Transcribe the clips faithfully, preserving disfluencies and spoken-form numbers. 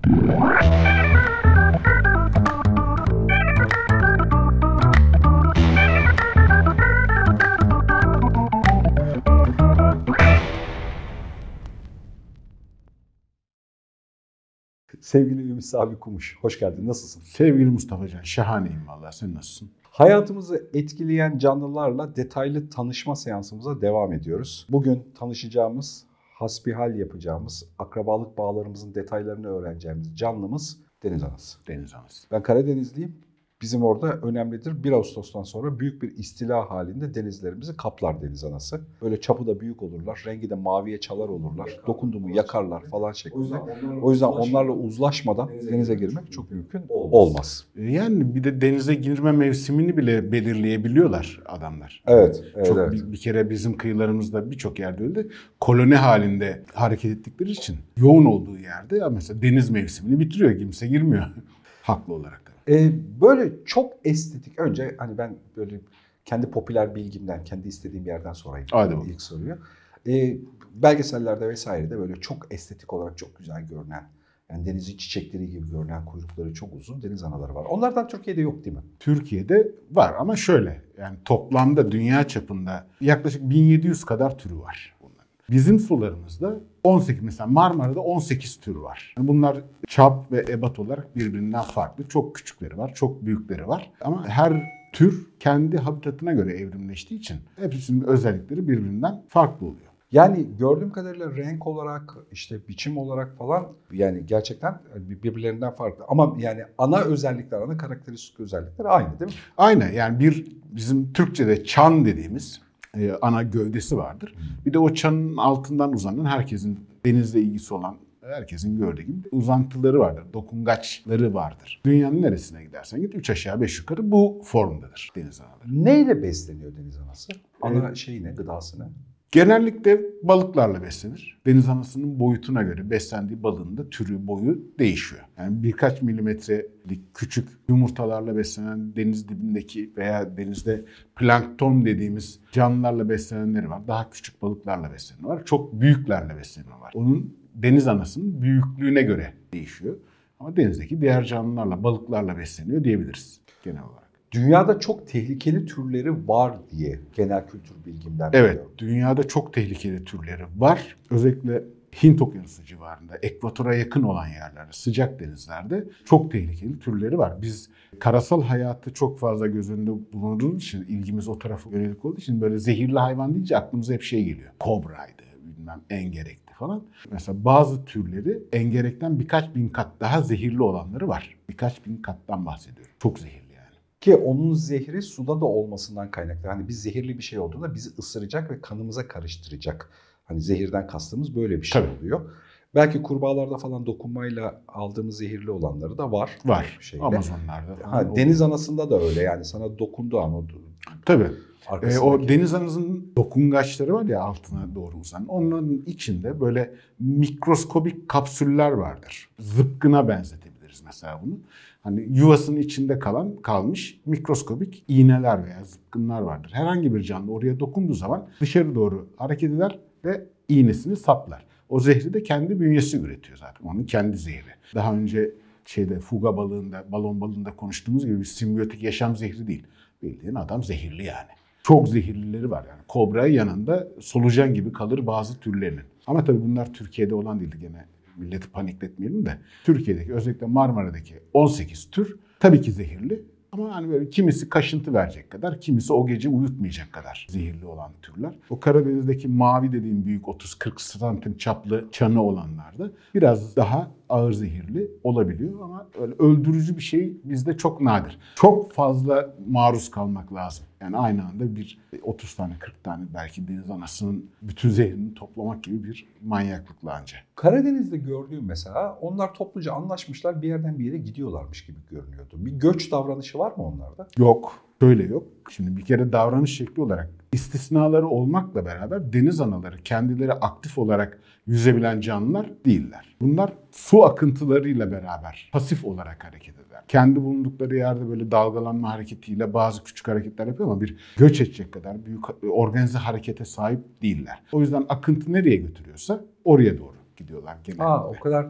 Sevgili Ümit Sabi Kumuş, hoş geldin. Nasılsın? Sevgili Mustafa Can, şahaneyim vallahi. Sen nasılsın? Hayatımızı etkileyen canlılarla detaylı tanışma seansımıza devam ediyoruz. Bugün tanışacağımız, hasbihal yapacağımız, akrabalık bağlarımızın detaylarını öğreneceğimiz canlımız deniz anası. Deniz anası. Ben Karadenizliyim. Bizim orada önemlidir. bir Ağustos'tan sonra büyük bir istila halinde denizlerimizi kaplar deniz anası. Böyle çapı da büyük olurlar. Rengi de maviye çalar olurlar. Dokundu mu yakarlar falan şeklinde. O yüzden onlarla uzlaşmadan denize girmek çok mümkün olmaz. Yani bir de denize girme mevsimini bile belirleyebiliyorlar adamlar. Evet. evet, çok evet. Bir, bir kere bizim kıyılarımızda birçok yerde öyle koloni halinde hareket ettikleri için yoğun olduğu yerde mesela deniz mevsimini bitiriyor. Kimse girmiyor. Haklı olarak. Ee, böyle çok estetik. Önce hani ben böyle kendi popüler bilgimden, kendi istediğim yerden sorayım. Hadi ilk soruyu. Ee, belgesellerde vesairede böyle çok estetik olarak çok güzel görünen, yani denizin çiçekleri gibi görünen, kuyrukları çok uzun deniz anaları var. Onlardan Türkiye'de yok değil mi? Türkiye'de var ama şöyle, yani toplamda dünya çapında yaklaşık bin yedi yüz kadar türü var. Bizim sularımızda on sekiz, mesela Marmara'da on sekiz tür var. Bunlar çap ve ebat olarak birbirinden farklı. Çok küçükleri var, çok büyükleri var. Ama her tür kendi habitatına göre evrimleştiği için hepsinin özellikleri birbirinden farklı oluyor. Yani gördüğüm kadarıyla renk olarak, işte biçim olarak falan yani gerçekten birbirlerinden farklı. Ama yani ana özellikler, ana karakteristik özellikler aynı değil mi? Aynı. Yani bir bizim Türkçe'de çan dediğimiz e, ana gövdesi vardır. Bir de o çanın altından uzanan, herkesin denizle ilgisi olan herkesin gördüğü gibi uzantıları vardır. Dokungaçları vardır. Dünyanın neresine gidersen git üç aşağı beş yukarı bu formdadır deniz anaları. Neyle besleniyor deniz anası? Ana evet. şeyi ne, gıdası ne? Genellikle balıklarla beslenir. Deniz anasının boyutuna göre beslendiği balığın da türü, boyu değişiyor. Yani birkaç milimetrelik küçük yumurtalarla beslenen deniz dibindeki veya denizde plankton dediğimiz canlılarla beslenenleri var. Daha küçük balıklarla beslenen var. Çok büyüklerle beslenen var. Onun deniz anasının büyüklüğüne göre değişiyor. Ama denizdeki diğer canlılarla, balıklarla besleniyor diyebiliriz genel olarak. Dünyada çok tehlikeli türleri var diye genel kültür bilgimden Evet, biliyorum. Dünyada çok tehlikeli türleri var. Özellikle Hint Okyanusu civarında, ekvatora yakın olan yerlerde, sıcak denizlerde çok tehlikeli türleri var. Biz karasal hayatı çok fazla göz önünde bulunduğumuz için, ilgimiz o tarafa yönelik olduğu için böyle zehirli hayvan deyince aklımıza hep şey geliyor. Kobraydı, bilmem engerekti falan. Mesela bazı türleri engerekten birkaç bin kat daha zehirli olanları var. Birkaç bin kattan bahsediyorum. Çok zehirli. Ki onun zehri suda da olmasından kaynaklı. Hani biz zehirli bir şey olduğunda bizi ısıracak ve kanımıza karıştıracak. Hani zehirden kastımız böyle bir şey Tabii. oluyor. Belki kurbağalarda falan dokunmayla aldığımız zehirli olanları da var. Var. Şeyde. Amazonlarda. Ha, deniz anasında da öyle, yani sana dokunduğu an o. Tabii. Ee, o deniz anasının dokungaçları var ya altına doğru uzanan. Onların içinde böyle mikroskobik kapsüller vardır. Zıpkına benzetebiliriz mesela bunu. Hani yuvasının içinde kalan kalmış mikroskobik iğneler veya zıpkınlar vardır. Herhangi bir canlı oraya dokunduğu zaman dışarı doğru hareket eder ve iğnesini saplar. O zehri de kendi bünyesi üretiyor zaten. Onun kendi zehri. Daha önce şeyde fuga balığında, balon balığında konuştuğumuz gibi bir simbiyotik yaşam zehri değil. Bildiğin adam zehirli yani. Çok zehirlileri var yani. Kobra yanında solucan gibi kalır bazı türlerinin. Ama tabii bunlar Türkiye'de olan değildi gene. Milleti panikletmeyelim de. Türkiye'deki, özellikle Marmara'daki on sekiz tür tabii ki zehirli. Ama hani böyle kimisi kaşıntı verecek kadar, kimisi o gece uyutmayacak kadar zehirli olan türler. O Karadeniz'deki mavi dediğim büyük otuz kırk santim çaplı çanı olanlar da biraz daha ağır zehirli olabiliyor ama öyle öldürücü bir şey bizde çok nadir. Çok fazla maruz kalmak lazım. Yani aynı anda bir otuz tane kırk tane belki deniz anasının bütün zehrini toplamak gibi bir manyaklıkla anca. Karadeniz'de gördüğüm mesela onlar topluca anlaşmışlar, bir yerden bir yere gidiyorlarmış gibi görünüyordu. Bir göç davranışı var mı onlarda? Yok. Şöyle yok. Şimdi bir kere davranış şekli olarak istisnaları olmakla beraber deniz anaları kendileri aktif olarak yüzebilen canlılar değiller. Bunlar su akıntılarıyla beraber pasif olarak hareket eder. Kendi bulundukları yerde böyle dalgalanma hareketiyle bazı küçük hareketler yapıyor ama bir göç edecek kadar büyük organize harekete sahip değiller. O yüzden akıntı nereye götürüyorsa oraya doğru gidiyorlar genelde. Aa, o kadar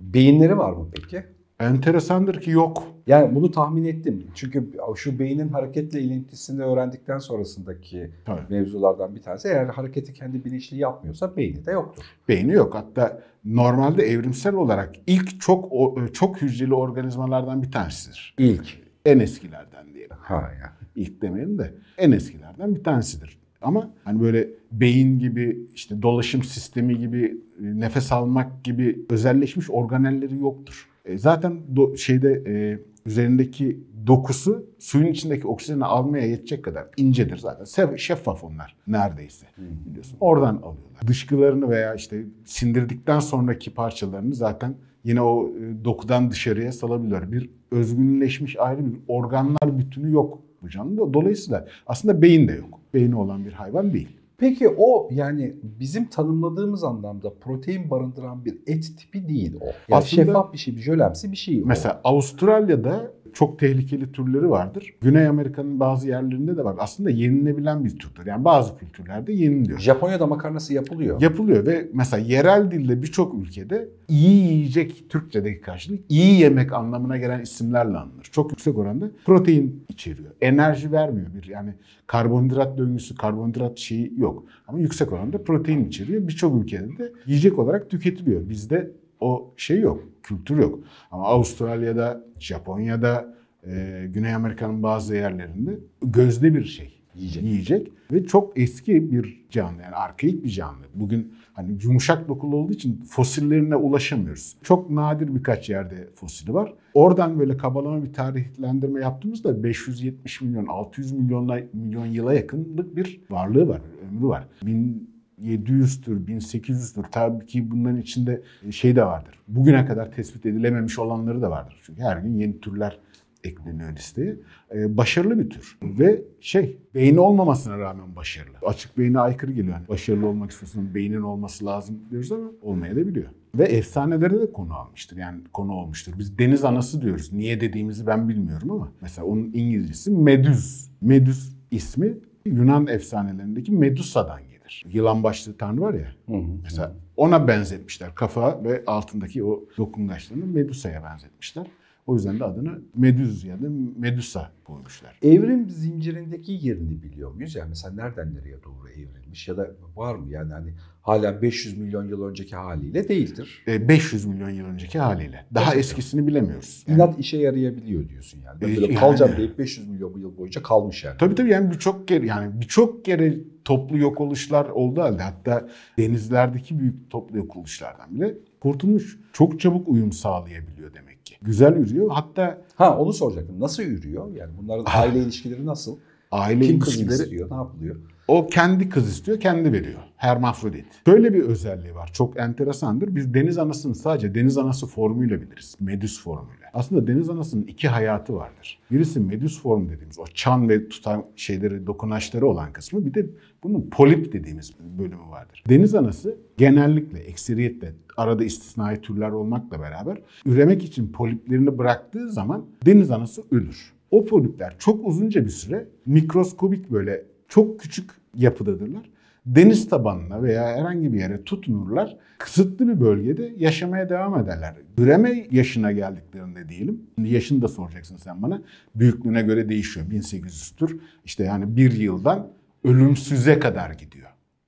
Beyinleri var mı peki? Enteresandır ki yok. Yani bunu tahmin ettim. Çünkü şu beynin hareketle ilintisini öğrendikten sonrasındaki Tabii. mevzulardan bir tanesi. Eğer hareketi kendi bilinçli yapmıyorsa beyni de yoktur. Beyni yok. Hatta normalde evrimsel olarak ilk çok çok hücreli organizmalardan bir tanesidir. İlk. En eskilerden diyelim. Ha ya. İlk demeyelim de en eskilerden bir tanesidir. Ama hani böyle beyin gibi, işte dolaşım sistemi gibi, nefes almak gibi özelleşmiş organelleri yoktur. E zaten do, şeyde e, üzerindeki dokusu suyun içindeki oksijeni almaya yetecek kadar incedir zaten. Şeffaf onlar neredeyse, biliyorsun. Oradan alıyorlar. Dışkılarını veya işte sindirdikten sonraki parçalarını zaten yine o e, dokudan dışarıya salabiliyorlar. Bir özgünleşmiş ayrı bir organlar bütünü yok bu canlıda. Dolayısıyla aslında beyin de yok. Beyni olan bir hayvan değil. Peki o yani bizim tanımladığımız anlamda protein barındıran bir et tipi değil o. Yani aslında, şeffaf bir şey, bir jölemsi bir şey o. Mesela Avustralya'da çok tehlikeli türleri vardır. Güney Amerika'nın bazı yerlerinde de var. Aslında yenilebilen bir türdür. Yani bazı kültürlerde yeniliyor. Japonya'da makarnası yapılıyor. Yapılıyor ve mesela yerel dilde birçok ülkede iyi yiyecek, Türkçedeki karşılığı iyi yemek anlamına gelen isimlerle anılır. Çok yüksek oranda protein içeriyor. Enerji vermiyor bir yani karbonhidrat döngüsü, karbonhidrat şeyi yok. Ama yüksek oranda protein içeriyor. Birçok ülkede de yiyecek olarak tüketiliyor. Bizde o şey yok, kültür yok. Ama Avustralya'da, Japonya'da, e, Güney Amerika'nın bazı yerlerinde gözde bir şey. Yiyecek. Yiyecek ve çok eski bir canlı, yani arkaik bir canlı. Bugün hani yumuşak dokulu olduğu için fosillerine ulaşamıyoruz. Çok nadir birkaç yerde fosili var. Oradan böyle kabalama bir tarihlendirme yaptığımızda beş yüz yetmiş milyon, altı yüz milyonla, milyon yıla yakınlık bir varlığı var, ömrü var. bin yedi yüz'tür, bin sekiz yüz'tür. Tabii ki bunların içinde şey de vardır. Bugüne kadar tespit edilememiş olanları da vardır. Çünkü her gün yeni türler ekleniyor listeye. Ee, başarılı bir tür. Ve şey, beyni olmamasına rağmen başarılı. Açık beyine aykırı geliyor. Yani başarılı olmak istiyorsan beynin olması lazım diyoruz ama olmaya da biliyor. Ve efsanelere de konu almıştır. Yani konu olmuştur. Biz deniz anası diyoruz. Niye dediğimizi ben bilmiyorum ama mesela onun İngilizcesi Medüz. Medüz ismi Yunan efsanelerindeki Medusa'dan gelir. Yılan başlı tanrı var ya. Hı hı. Mesela ona benzetmişler. Kafa ve altındaki o dokungaçlarını Medusa'ya benzetmişler. O yüzden de adını Medüz ya da Medusa koymuşlar. Evrim zincirindeki yerini biliyor muyuz? Yani mesela nereden nereye doğru evrilmiş ya da var mı? Yani hani hala beş yüz milyon yıl önceki haliyle değildir. beş yüz milyon yıl önceki haliyle. Daha Gerçekten. Eskisini bilemiyoruz. Yani. İnat işe yarayabiliyor diyorsun yani. Ben böyle yani. kalacağım deyip beş yüz milyon yıl boyunca kalmış yani. Tabii tabii yani birçok kere yani birçok kere toplu yok oluşlar oldu halde. Hatta denizlerdeki büyük toplu yok oluşlardan bile kurtulmuş. Çok çabuk uyum sağlayabiliyor demek ki. Güzel ürüyor. Hatta ha onu soracaktım. Nasıl ürüyor? Yani bunların aile ilişkileri nasıl? Aile Kim ilişkileri kız istiyor? Ne yapılıyor? O kendi kız istiyor, kendi veriyor. Hermafrodit. Böyle bir özelliği var. Çok enteresandır. Biz deniz anasını sadece deniz anası formuyla biliriz. Medüs formuyla. Aslında deniz anasının iki hayatı vardır. Birisi medüs form dediğimiz o çan ve tutan şeyleri, dokunaçları olan kısmı. Bir de bunun polip dediğimiz bölümü vardır. Deniz anası genellikle, ekseriyetle, arada istisnai türler olmakla beraber üremek için poliplerini bıraktığı zaman deniz anası ölür. O polipler çok uzunca bir süre mikroskobik böyle çok küçük yapıdadırlar. Deniz tabanına veya herhangi bir yere tutunurlar. Kısıtlı bir bölgede yaşamaya devam ederler. Üreme yaşına geldiklerinde diyelim. Yaşını da soracaksın sen bana. Büyüklüğüne göre değişiyor. bin sekiz yüz'tür. İşte yani bir yıldan ölümsüze kadar gidiyor.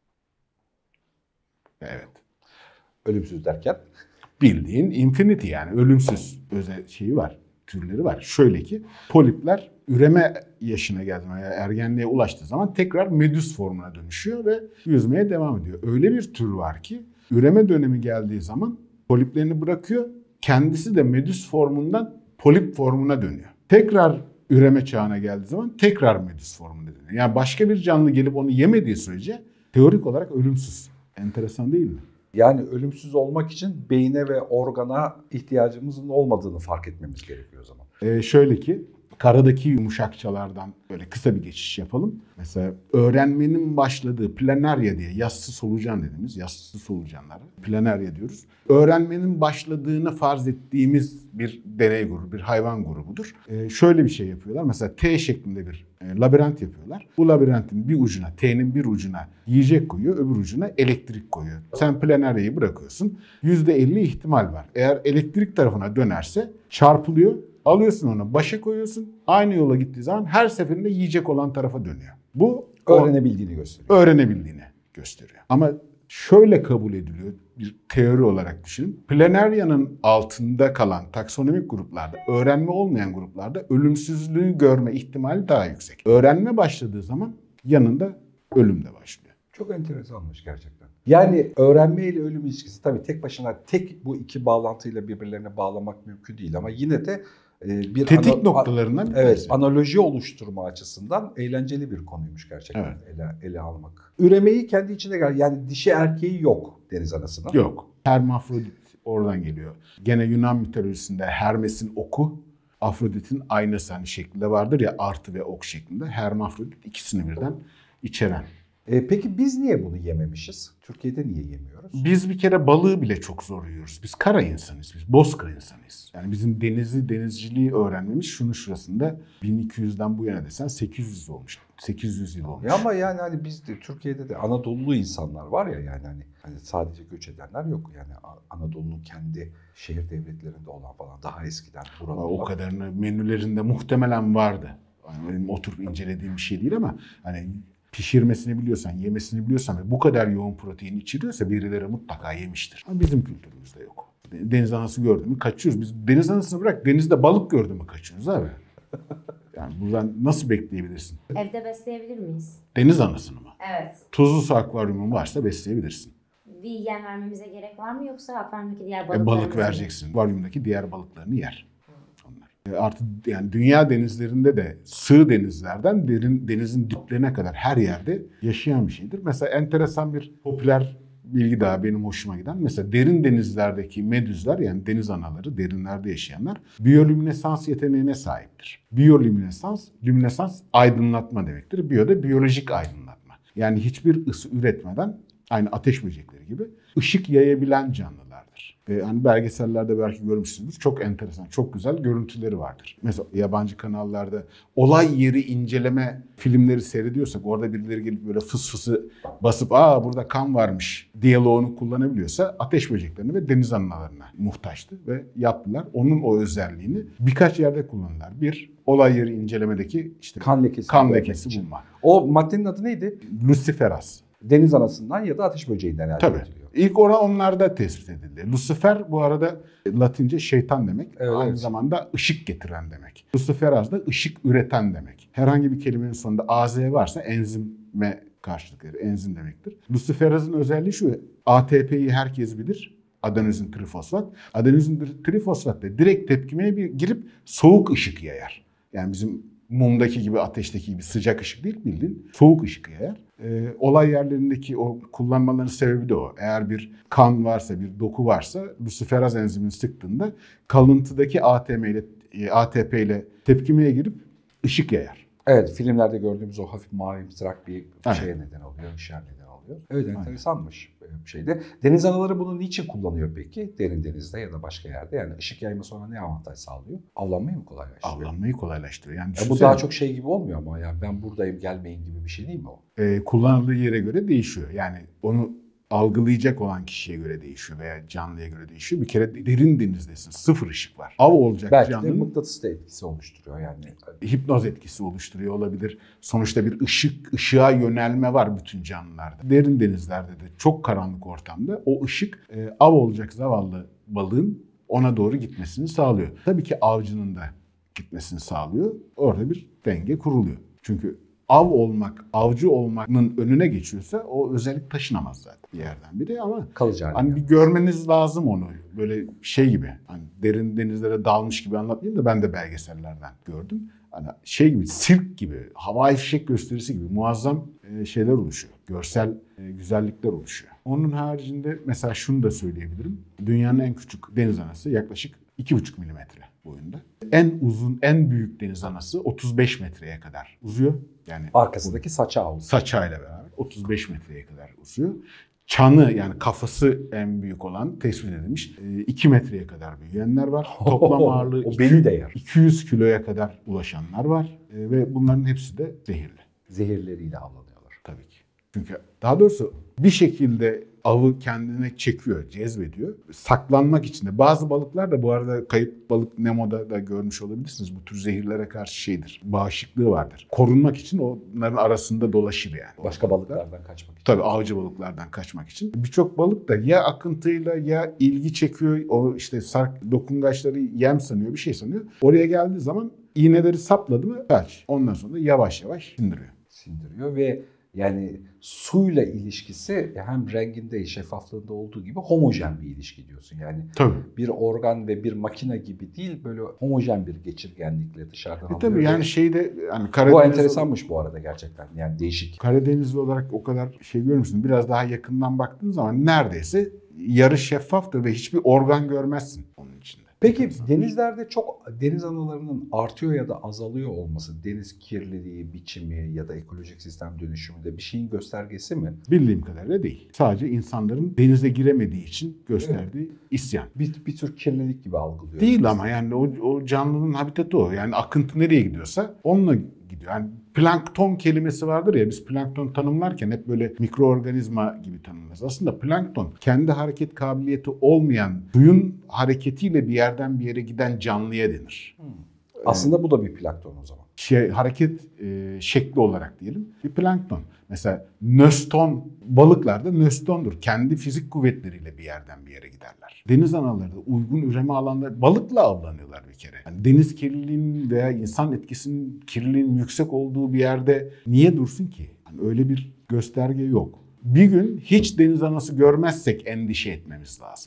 Evet. Ölümsüz derken? Bildiğin infinity yani ölümsüz özel şeyi var. Türleri var. Şöyle ki polipler üreme yaşına geldiği veya ergenliğe ulaştığı zaman tekrar medüs formuna dönüşüyor ve yüzmeye devam ediyor. Öyle bir tür var ki üreme dönemi geldiği zaman poliplerini bırakıyor. Kendisi de medüs formundan polip formuna dönüyor. Tekrar üreme çağına geldiği zaman tekrar medüs formuna dönüyor. Yani başka bir canlı gelip onu yemediği sürece teorik olarak ölümsüz. Enteresan değil mi? Yani ölümsüz olmak için beyne ve organa ihtiyacımızın olmadığını fark etmemiz gerekiyor o zaman. Ee, şöyle ki karadaki yumuşakçalardan böyle kısa bir geçiş yapalım. Mesela öğrenmenin başladığı Planaria diye yassı solucan dediğimiz yassı solucanlara Planaria diyoruz. Öğrenmenin başladığını farz ettiğimiz bir deney grubu, bir hayvan grubudur. Ee, şöyle bir şey yapıyorlar. Mesela T şeklinde bir e, labirent yapıyorlar. Bu labirentin bir ucuna, T'nin bir ucuna yiyecek koyuyor, öbür ucuna elektrik koyuyor. Sen Planaria'yı bırakıyorsun. yüzde elli ihtimal var. Eğer elektrik tarafına dönerse çarpılıyor. Alıyorsun onu, başa koyuyorsun. Aynı yola gittiği zaman her seferinde yiyecek olan tarafa dönüyor. Bu Öğrenebildiğini gösteriyor. Öğrenebildiğini gösteriyor. Ama şöyle kabul ediliyor, bir teori olarak düşünün. Planaria'nın altında kalan taksonomik gruplarda, öğrenme olmayan gruplarda ölümsüzlüğü görme ihtimali daha yüksek. Öğrenme başladığı zaman yanında ölüm de başlıyor. Çok enteresanmış gerçekten. Yani öğrenme ile ölüm ilişkisi tabii tek başına tek bu iki bağlantıyla birbirlerine bağlamak mümkün değil ama yine de bir tetik ana, noktalarından bir evet, tanesi. Analoji oluşturma açısından eğlenceli bir konuymuş gerçekten evet. ele, ele almak. Üremeyi kendi içinde gel yani dişi erkeği yok deniz anasının. Yok. Hermafrodit oradan geliyor. Gene Yunan mitolojisinde Hermes'in oku Afrodit'in aynası hani şeklinde vardır ya, artı ve ok şeklinde. Hermafrodit ikisini birden içeren. E, peki biz niye bunu yememişiz? Türkiye'de niye yemiyoruz? Biz bir kere balığı bile çok zor yiyoruz. Biz kara insanız, biz bozkır insanıyız. Yani bizim denizi, denizciliği öğrenmemiz şunun şurasında bin iki yüzden bu yana desen sekiz yüz olmuş. sekiz yüz yıl olmuş. Ya ama yani hani biz de Türkiye'de de Anadolulu insanlar var ya yani hani, hani sadece göç edenler yok. Yani Anadolu'nun kendi şehir devletlerinde olan falan daha eskiden buralar. O kadarını menülerinde muhtemelen vardı. Yani benim oturup incelediğim bir şey değil ama hani pişirmesini biliyorsan, yemesini biliyorsan ve bu kadar yoğun protein içeriyorsa birileri mutlaka yemiştir. Ama bizim kültürümüzde yok. Deniz anası gördü mü kaçıyoruz. Biz deniz anasını bırak, denizde balık gördü mü kaçıyoruz abi. Yani buradan nasıl bekleyebilirsin? Evde besleyebilir miyiz? Deniz anasını mı? Evet. Tuzlu su akvaryumun varsa besleyebilirsin. Bir yem vermemize gerek var mı yoksa akvaryumdaki diğer E, balıklarımızı balık vereceksin. Akvaryumdaki diğer balıklarını yer. Onlar. E, artı yani dünya denizlerinde de sığ denizlerden derin denizin diplerine kadar her yerde yaşayan bir şeydir. Mesela enteresan bir popüler bilgi daha benim hoşuma giden. Mesela derin denizlerdeki medüzler yani deniz anaları, derinlerde yaşayanlar biyolüminesans yeteneğine sahiptir. Biyolüminesans, lüminesans aydınlatma demektir. Biyo da biyolojik aydınlatma. Yani hiçbir ısı üretmeden aynı ateş böcekleri gibi ışık yayabilen canlılardır. Ve hani belgesellerde belki görmüşsünüzdür. Çok enteresan, çok güzel görüntüleri vardır. Mesela yabancı kanallarda olay yeri inceleme filmleri seyrediyorsak orada birileri gelip böyle fıs fısı basıp aa burada kan varmış diyaloğunu kullanabiliyorsa ateş böceklerine ve deniz analarına muhtaçtı ve yaptılar. Onun o özelliğini birkaç yerde kullanırlar. Bir, olay yeri incelemedeki işte kan lekesi, kan lekesi bulma. O maddenin adı neydi? Luciferas. Deniz anasından ya da ateş böceğinden elde Tabii. ediliyor. İlk ona onlarda tespit edildi. Lucifer bu arada Latince şeytan demek. Evet, Aynı evet. zamanda ışık getiren demek. Luciferaz da ışık üreten demek. Herhangi bir kelimenin sonunda az varsa enzime karşılık verir. Enzim demektir. Luciferaz'ın özelliği şu. A T P'yi herkes bilir. Adenozin trifosfat. Adenozin trifosfat da direkt tepkimeye bir girip soğuk ışık yayar. Yani bizim mumdaki gibi, ateşteki gibi sıcak ışık değil, bildiğin soğuk ışık yayar. Ee, olay yerlerindeki o kullanmaların sebebi de o. Eğer bir kan varsa, bir doku varsa luciferaz enzimini sıktığında kalıntıdaki A T M ile A T P ile tepkimeye girip ışık yayar. Evet, filmlerde gördüğümüz o hafif mavimtırak bir Evet. şeye neden oluyor, ışığa neden oluyor. Evet, enteresanmış bir şeyde. Deniz anaları bunu niçin kullanıyor peki? Derin denizde ya da başka yerde. Yani ışık yayma sonra ne avantaj sağlıyor? Avlanmayı mı kolaylaştırıyor? Avlanmayı kolaylaştırıyor. Yani Ya bu daha çok şey gibi olmuyor ama yani ben buradayım gelmeyin gibi bir şey değil mi o? e, kullanıldığı yere göre değişiyor. Yani onu algılayacak olan kişiye göre değişiyor veya canlıya göre değişiyor. Bir kere derin denizdesin. Sıfır ışık var. Av olacak Belki canlının de mıknatıs da etkisi oluşturuyor yani. hipnoz etkisi oluşturuyor olabilir. Sonuçta bir ışık, ışığa yönelme var bütün canlılarda. Derin denizlerde de çok karanlık ortamda o ışık e, av olacak zavallı balığın ona doğru gitmesini sağlıyor. Tabii ki avcının da gitmesini sağlıyor. Orada bir denge kuruluyor. Çünkü av olmak, avcı olmanın önüne geçiyorsa o özellik taşınamaz zaten bir yerden biri ama Kalıcı haline hani bir gelmez. görmeniz lazım onu. Böyle şey gibi hani derin denizlere dalmış gibi anlatmayayım da ben de belgesellerden gördüm. Hani şey gibi, sirk gibi, havai fişek gösterisi gibi muazzam şeyler oluşuyor. Görsel güzellikler oluşuyor. Onun haricinde mesela şunu da söyleyebilirim. Dünyanın en küçük deniz anası yaklaşık iki buçuk milimetre boyunda. En uzun, en büyük deniz anası otuz beş metreye kadar uzuyor. Yani Arkasındaki saça havlusu. saçayla beraber otuz beş metreye kadar uzuyor. Çanı yani kafası en büyük olan tespit edilmiş. iki metreye kadar büyüyenler var. Toplam ağırlığı o beni de yer. iki yüz kiloya kadar ulaşanlar var. Ve bunların hepsi de zehirli. Zehirleriyle avlanıyorlar. Tabii ki. Çünkü daha doğrusu bir şekilde avı kendine çekiyor, cezbediyor. Saklanmak için de. Bazı balıklar da bu arada Kayıp Balık Nemo'da da görmüş olabilirsiniz. Bu tür zehirlere karşı şeydir. Bağışıklığı vardır. Korunmak için onların arasında dolaşır yani. Başka balıklardan kaçmak için. Tabii avcı balıklardan kaçmak için. Birçok balık da ya akıntıyla ya ilgi çekiyor. O işte sark dokungaçları yem sanıyor, bir şey sanıyor. Oraya geldiği zaman iğneleri sapladı mı felç. Ondan sonra da yavaş yavaş indiriyor. Sindiriyor ve yani suyla ilişkisi hem renginde, şeffaflığında olduğu gibi homojen bir ilişki diyorsun. Yani Tabii. bir organ ve bir makine gibi değil, böyle homojen bir geçirgenlikle dışarıdan E alıyor. tabii yani şeyde hani Bu Karadeniz, enteresanmış bu arada gerçekten. Yani değişik. Karadenizli olarak o kadar şey görmüşsün. Biraz daha yakından baktığın zaman neredeyse yarı şeffaftır ve hiçbir organ görmezsin onun içinde. Peki denizlerde çok deniz analarının artıyor ya da azalıyor olması, deniz kirliliği, biçimi ya da ekolojik sistem dönüşümünde bir şeyin göstergesi mi? Bildiğim kadarıyla değil. Sadece insanların denize giremediği için gösterdiği isyan. Bir, bir tür kirlilik gibi algılıyoruz. Değil ama yani o, o canlının habitatı o. Yani akıntı nereye gidiyorsa onunla gidiyor. Yani plankton kelimesi vardır ya, biz plankton tanımlarken hep böyle mikroorganizma gibi tanımlarız. Aslında plankton kendi hareket kabiliyeti olmayan, suyun hareketiyle bir yerden bir yere giden canlıya denir. Hmm. Aslında bu da bir plankton o zaman. Şey, hareket e, şekli olarak diyelim bir plankton. Mesela nöston, balıklar da nöstondur. Kendi fizik kuvvetleriyle bir yerden bir yere giderler. Deniz anaları da uygun üreme alanları, balıkla avlanıyorlar bir kere. Yani deniz kirliliğinin veya insan etkisinin, kirliliğinin yüksek olduğu bir yerde niye dursun ki? Yani öyle bir gösterge yok. Bir gün hiç deniz anası görmezsek endişe etmemiz lazım.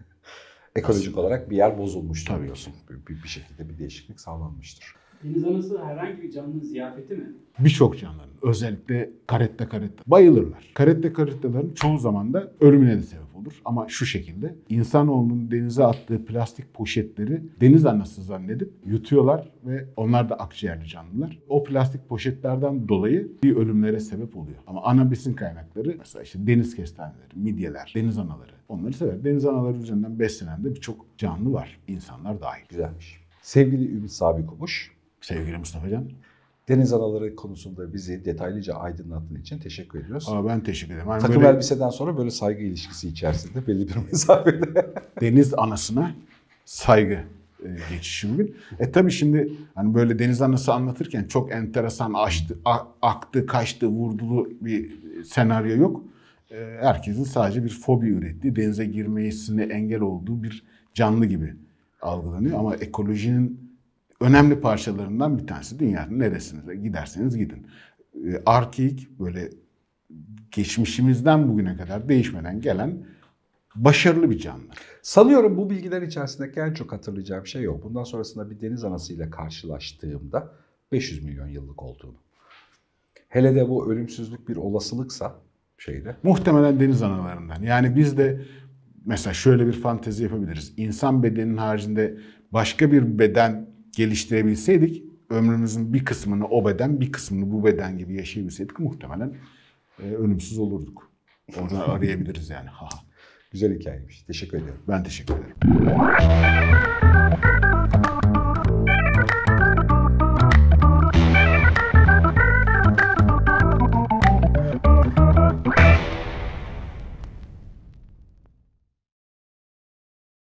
Ekolojik Aslında. olarak bir yer bozulmuştur Tabii diyorsun. Bir, bir şekilde bir değişiklik sağlanmıştır. Deniz anası herhangi bir canlının ziyafeti mi? Birçok canlıların, özellikle karette karette bayılırlar. Karette karettelerin çoğu zaman da ölümüne de sebep olur. Ama şu şekilde insanoğlunun denize attığı plastik poşetleri deniz anası zannedip yutuyorlar ve onlar da akciğerli canlılar. O plastik poşetlerden dolayı bir ölümlere sebep oluyor. Ama ana besin kaynakları mesela işte deniz kestaneleri, midyeler, deniz anaları onları sever. Deniz anaları üzerinden beslenen de birçok canlı var. İnsanlar dahil. Güzelmiş. Sevgili Ümit Sabi Kumuş, Sevgili Mustafa Can. deniz anaları konusunda bizi detaylıca aydınlattığın için teşekkür ediyoruz. Aa, ben teşekkür ederim. Yani Takım böyle elbiseden sonra böyle saygı ilişkisi içerisinde belli bir mesafede. deniz anasına saygı e, geçişi bugün. E tabii şimdi hani böyle deniz anası anlatırken çok enteresan açtı, a- aktı, kaçtı, vurdulu bir senaryo yok. E, herkesin sadece bir fobi ürettiği, denize girmesine engel olduğu bir canlı gibi algılanıyor. Ama ekolojinin önemli parçalarından bir tanesi. Dünyanın neresine giderseniz gidin. E, arkeik böyle geçmişimizden bugüne kadar değişmeden gelen başarılı bir canlı. Sanıyorum bu bilgiler içerisindeki en çok hatırlayacağım şey yok. Bundan sonrasında bir deniz anasıyla karşılaştığımda beş yüz milyon yıllık olduğunu. Hele de bu ölümsüzlük bir olasılıksa şeyde. Muhtemelen deniz analarından. Yani biz de mesela şöyle bir fantezi yapabiliriz. İnsan bedeninin haricinde başka bir beden geliştirebilseydik, ömrümüzün bir kısmını o beden, bir kısmını bu beden gibi yaşayabilseydik muhtemelen e, ölümsüz olurduk. Oradan arayabiliriz yani. Ha. Güzel hikayeymiş. Teşekkür ederim. Ben teşekkür ederim.